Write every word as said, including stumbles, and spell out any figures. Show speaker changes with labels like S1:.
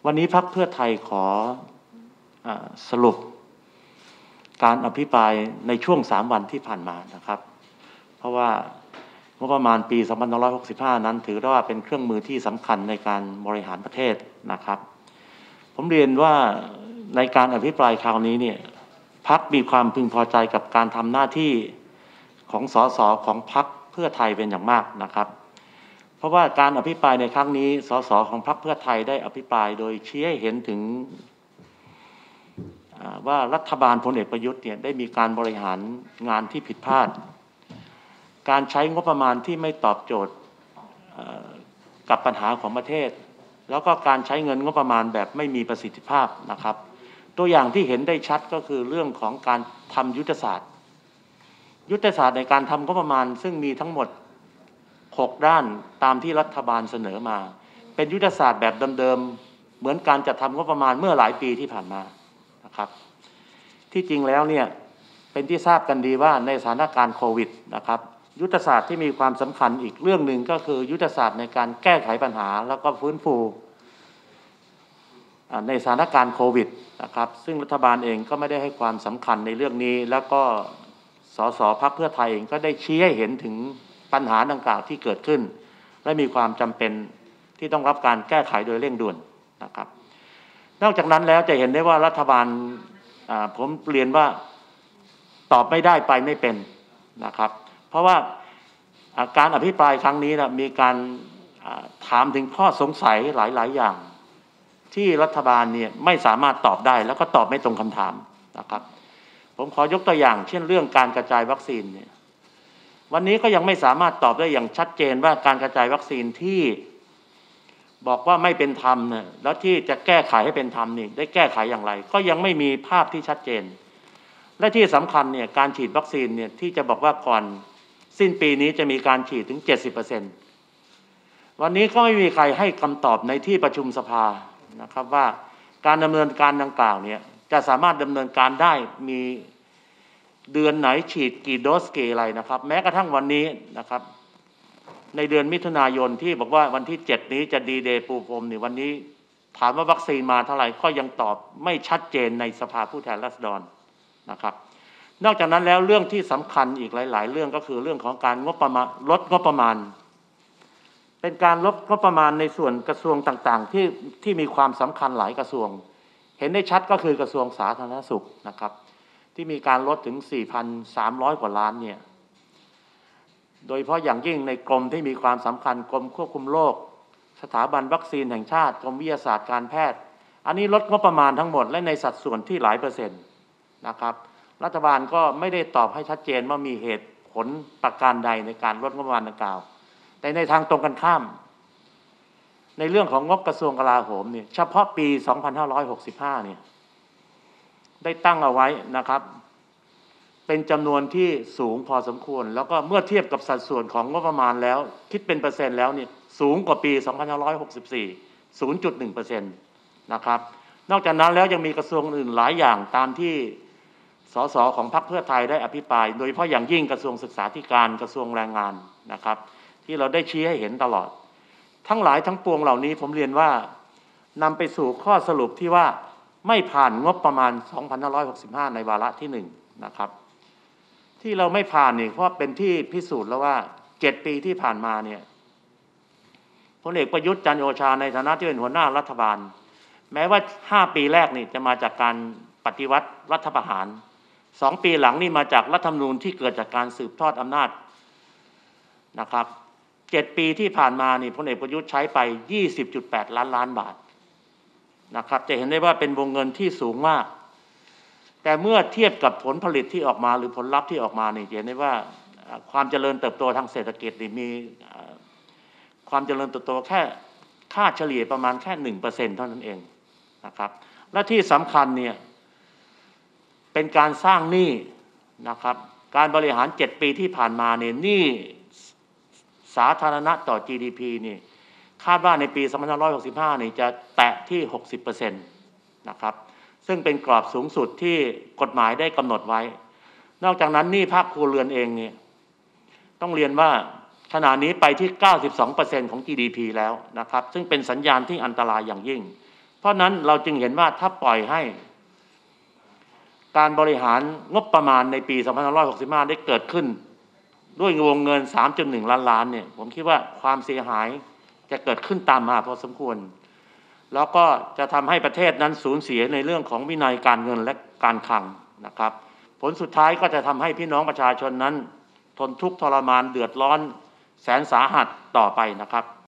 S1: วันนี้พรรคเพื่อไทยขออสรุปการอภิปรายในช่วงสามวันที่ผ่านมานะครับเพราะว่างบประมาณปีสองพันห้าร้อยหกสิบห้านั้นถือว่าเป็นเครื่องมือที่สำคัญในการบริหารประเทศนะครับผมเรียนว่าในการอภิปรายคราวนี้เนี่ยพรรคมีความพึงพอใจกับการทำหน้าที่ของสสของพรรคเพื่อไทยเป็นอย่างมากนะครับเพราะว่าการอภิปรายในครั้งนี้สสของพรรคเพื่อไทยได้อภิปรายโดยชี้ให้เห็นถึงว่ารัฐบาลพลเอกประยุทธ์เนี่ยได้มีการบริหารงานที่ผิดพลาดการใช้งบประมาณที่ไม่ตอบโจทย์กับปัญหาของประเทศแล้วก็การใช้เงินงบประมาณแบบไม่มีประสิทธิภาพนะครับตัวอย่างที่เห็นได้ชัดก็คือเรื่องของการทำยุทธศาสตร์ยุทธศาสตร์ในการทำงบประมาณซึ่งมีทั้งหมดหกด้านตามที่รัฐบาลเสนอมาเป็นยุทธศาสตร์แบบเดิมๆเหมือนการจัดทำงบประมาณเมื่อหลายปีที่ผ่านมานะครับที่จริงแล้วเนี่ยเป็นที่ทราบกันดีว่าในสถานการณ์โควิดนะครับยุทธศาสตร์ที่มีความสำคัญอีกเรื่องหนึ่งก็คือยุทธศาสตร์ในการแก้ไขปัญหาแล้วก็ฟื้นฟูในสถานการณ์โควิดนะครับซึ่งรัฐบาลเองก็ไม่ได้ให้ความสำคัญในเรื่องนี้แล้วก็สสพรรคเพื่อไทยเองก็ได้ชี้ให้เห็นถึงปัญหาดังกล่าวที่เกิดขึ้นและมีความจำเป็นที่ต้องรับการแก้ไขโดยเร่งด่วนนะครับนอกจากนั้นแล้วจะเห็นได้ว่ารัฐบาลผมเรียนว่าตอบไม่ได้ไปไม่เป็นนะครับเพราะว่าการอภิปรายครั้งนี้นะมีการถามถึงข้อสงสัยหลายๆอย่างที่รัฐบาลเนี่ยไม่สามารถตอบได้แล้วก็ตอบไม่ตรงคำถามนะครับผมขอยกตัวอย่างเช่นเรื่องการกระจายวัคซีนเนี่ยวันนี้ก็ยังไม่สามารถตอบได้อย่างชัดเจนว่าการกระจายวัคซีนที่บอกว่าไม่เป็นธรรมเนี่ยแล้วที่จะแก้ไขให้เป็นธรรมนี่ได้แก้ไขอย่างไรก็ยังไม่มีภาพที่ชัดเจนและที่สำคัญเนี่ยการฉีดวัคซีนเนี่ยที่จะบอกว่าก่อนสิ้นปีนี้จะมีการฉีดถึง เจ็ดสิบเปอร์เซ็นต์ วันนี้ก็ไม่มีใครให้คำตอบในที่ประชุมสภานะครับว่าการดำเนินการดังกล่าวเนี่ยจะสามารถดำเนินการได้มีเดือนไหนฉีดกี่โดสกี่อะไรนะครับแม้กระทั่งวันนี้นะครับในเดือนมิถุนายนที่บอกว่าวันที่เจ็ดนี้จะดีเดย์ปูพรมนี่วันนี้ถามว่าวัคซีนมาเท่าไหร่ก็ยังตอบไม่ชัดเจนในสภาผู้แทนราษฎรนะครับนอกจากนั้นแล้วเรื่องที่สำคัญอีกหลายๆเรื่องก็คือเรื่องของการงบประมาณลดงบประมาณเป็นการลดงบประมาณในส่วนกระทรวงต่างๆที่ที่มีความสำคัญหลายกระทรวงเห็นได้ชัดก็คือกระทรวงสาธารณสุขนะครับที่มีการลดถึง สี่พันสามร้อย กว่าล้านเนี่ยโดยเฉพาะอย่างยิ่งในกรมที่มีความสำคัญกรมควบคุมโรคสถาบันวัคซีนแห่งชาติกรมวิทยาศาสตร์การแพทย์อันนี้ลดงบประมาณทั้งหมดและในสัดส่วนที่หลายเปอร์เซ็นต์นะครับรัฐบาลก็ไม่ได้ตอบให้ชัดเจนว่ามีเหตุผลประการใดในการลดงบประมาณดังกล่าวแต่ในทางตรงกันข้ามในเรื่องของงบกระทรวงกลาโหมเนี่ยเฉพาะปีสองพันห้าร้อยหกสิบห้าเนี่ยได้ตั้งเอาไว้นะครับเป็นจำนวนที่สูงพอสมควรแล้วก็เมื่อเทียบกับสัดส่วนของงบประมาณแล้วคิดเป็นเปอร์เซ็นต์แล้วเนี่ยสูงกว่าปีสองพันห้าร้อยหกสิบสี่ ศูนย์จุดหนึ่งเปอร์เซ็นต์ นะครับนอกจากนั้นแล้วยังมีกระทรวงอื่นหลายอย่างตามที่สสของพรรคเพื่อไทยได้อภิปรายโดยเฉพาะอย่างยิ่งกระทรวงศึกษาธิการกระทรวงแรงงานนะครับที่เราได้ชี้ให้เห็นตลอดทั้งหลายทั้งปวงเหล่านี้ผมเรียนว่านำไปสู่ข้อสรุปที่ว่าไม่ผ่านงบประมาณสองพันห้าร้อยหกสิบห้าในวาระที่หนึ่งนะครับที่เราไม่ผ่านนี่เพราะเป็นที่พิสูจน์แล้วว่าเจ็ดปีที่ผ่านมาเนี่ยพลเอกประยุทธ์จันทร์โอชาในฐานะที่เป็นหัวหน้ารัฐบาลแม้ว่าห้าปีแรกนี่จะมาจากการปฏิวัติรัฐประหารสองปีหลังนี่มาจากรัฐธรรมนูญที่เกิดจากการสืบทอดอำนาจนะครับเจ็ดปีที่ผ่านมานี่พลเอกประยุทธ์ใช้ไป ยี่สิบจุดแปด ล้านล้านบาทนะครับจะเห็นได้ว่าเป็นวงเงินที่สูงมากแต่เมื่อเทียบกับผลผลิตที่ออกมาหรือผลลัพธ์ที่ออกมานี่เห็นได้ว่าความเจริญเติบโตทางเศรษฐกิจนี่มีความเจริญเติบโตแค่ค่าเฉลี่ยประมาณแค่ หนึ่งเปอร์เซ็นต์ เท่านั้นเองนะครับและที่สำคัญเนี่ยเป็นการสร้างหนี้นะครับการบริหารเจ็ดปีที่ผ่านมาเนี่ยหนี้สาธารณะต่อ จี ดี พี นี่คาดว่าในปีสองพันห้าร้อยหกสิบห้านี่จะแตะที่ หกสิบเปอร์เซ็นต์ นะครับซึ่งเป็นกรอบสูงสุดที่กฎหมายได้กำหนดไว้นอกจากนั้นหนี้ภาคครัวเรือนเองเนี่ยต้องเรียนว่าขณะนี้ไปที่ เก้าสิบสองเปอร์เซ็นต์ ของ จี ดี พี แล้วนะครับซึ่งเป็นสัญญาณที่อันตรายอย่างยิ่งเพราะนั้นเราจึงเห็นว่าถ้าปล่อยให้การบริหารงบประมาณในปีสองพันห้าร้อยหกสิบห้าได้เกิดขึ้นด้วยวงเงิน สามจุดหนึ่ง ล้านล้านเนี่ยผมคิดว่าความเสียหายจะเกิดขึ้นตามมาพอสมควรแล้วก็จะทำให้ประเทศนั้นสูญเสียในเรื่องของวินัยการเงินและการคลังนะครับผลสุดท้ายก็จะทำให้พี่น้องประชาชนนั้นทนทุกข์ทรมานเดือดร้อนแสนสาหัสต่อไปนะครับ